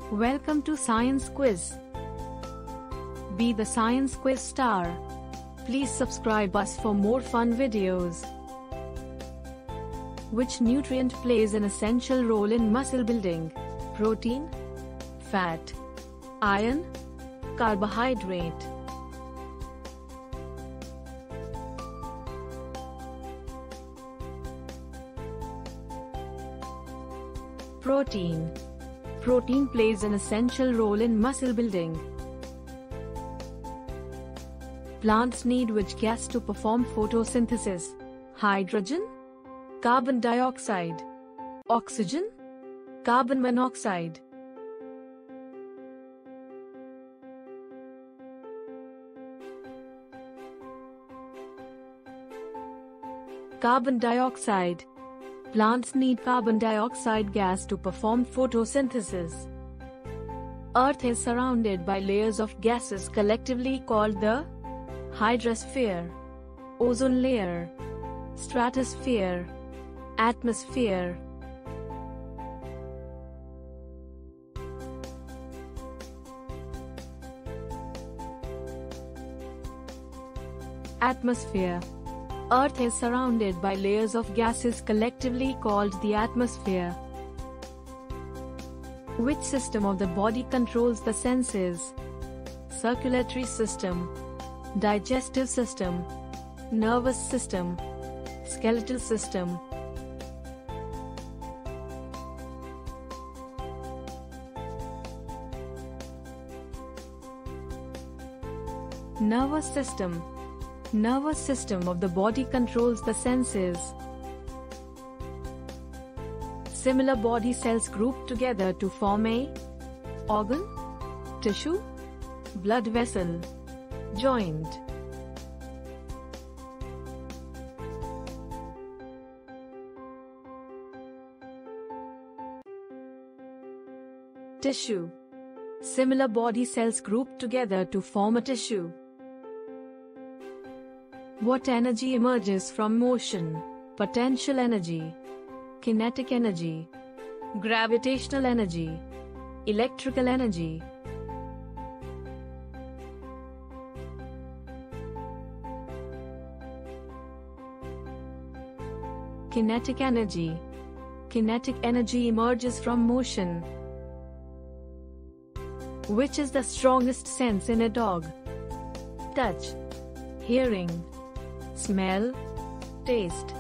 Welcome to Science Quiz. Be the Science Quiz star. Please subscribe us for more fun videos. Which nutrient plays an essential role in muscle building? Protein, fat, iron, carbohydrate. Protein. Protein plays an essential role in muscle building. Plants need which gas to perform photosynthesis? Hydrogen, carbon dioxide, oxygen, carbon monoxide. Carbon dioxide. Plants need carbon dioxide gas to perform photosynthesis. Earth is surrounded by layers of gases collectively called the hydrosphere, ozone layer, stratosphere, atmosphere. Atmosphere. Earth is surrounded by layers of gases collectively called the atmosphere. Which system of the body controls the senses? Circulatory system, digestive system, nervous system, skeletal system. Nervous system. Nervous system of the body controls the senses. Similar body cells group together to form a organ, tissue, blood vessel, joint. Tissue. Similar body cells group together to form a tissue. What energy emerges from motion? Potential energy, kinetic energy, gravitational energy, electrical energy. Kinetic energy. Kinetic energy emerges from motion. Which is the strongest sense in a dog? Touch, hearing, smell, taste.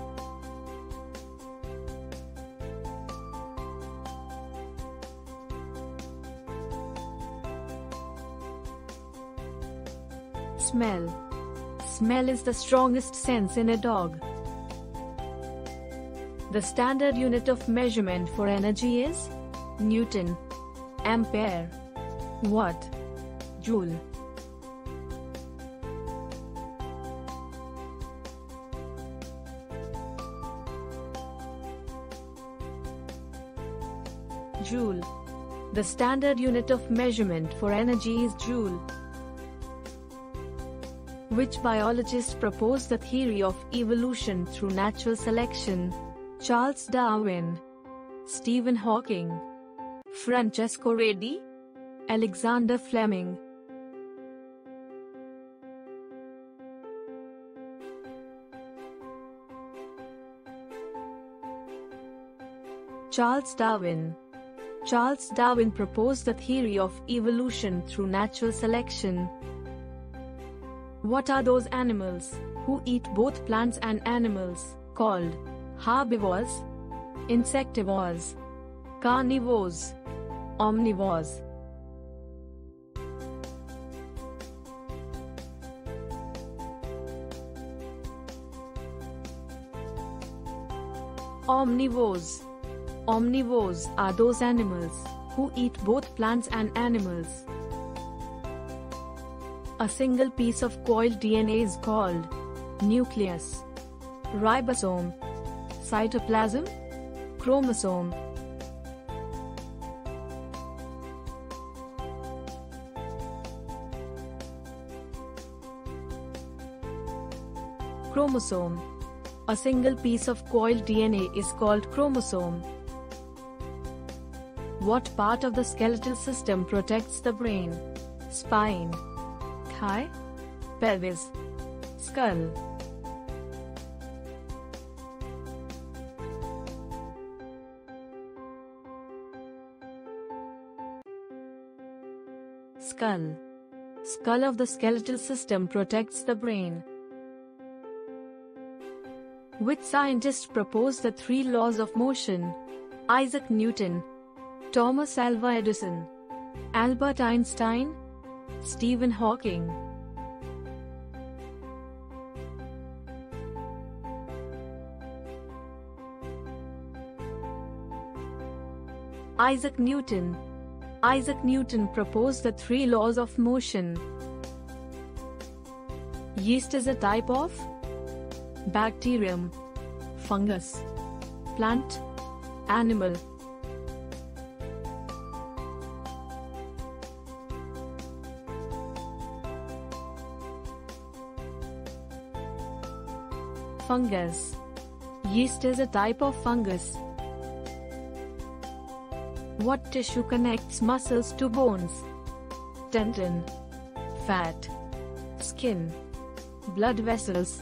Smell. Smell is the strongest sense in a dog. The standard unit of measurement for energy is Newton, ampere, watt, joule. Joule. The standard unit of measurement for energy is joule. Which biologist proposed the theory of evolution through natural selection? Charles Darwin, Stephen Hawking, Francesco Redi, Alexander Fleming. Charles Darwin. Charles Darwin proposed the theory of evolution through natural selection. What are those animals who eat both plants and animals, called herbivores, insectivores, carnivores, omnivores? Omnivores. Omnivores are those animals who eat both plants and animals. A single piece of coiled DNA is called nucleus, ribosome, cytoplasm, chromosome. Chromosome. A single piece of coiled DNA is called chromosome. What part of the skeletal system protects the brain? Spine, thigh, pelvis, skull. Skull. Skull of the skeletal system protects the brain. Which scientist proposed the 3 laws of motion? Isaac Newton, Thomas Alva Edison, Albert Einstein, Stephen Hawking. Isaac Newton. Isaac Newton proposed the 3 laws of motion. Yeast is a type of bacterium, fungus, plant, animal. Fungus. Yeast is a type of fungus. What tissue connects muscles to bones? Tendon, fat, skin, blood vessels.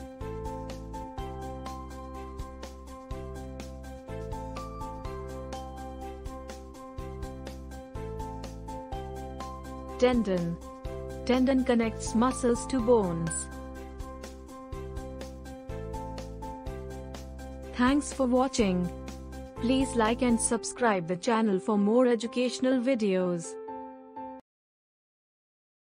Tendon. Tendon connects muscles to bones. Thanks for watching. Please like and subscribe the channel for more educational videos.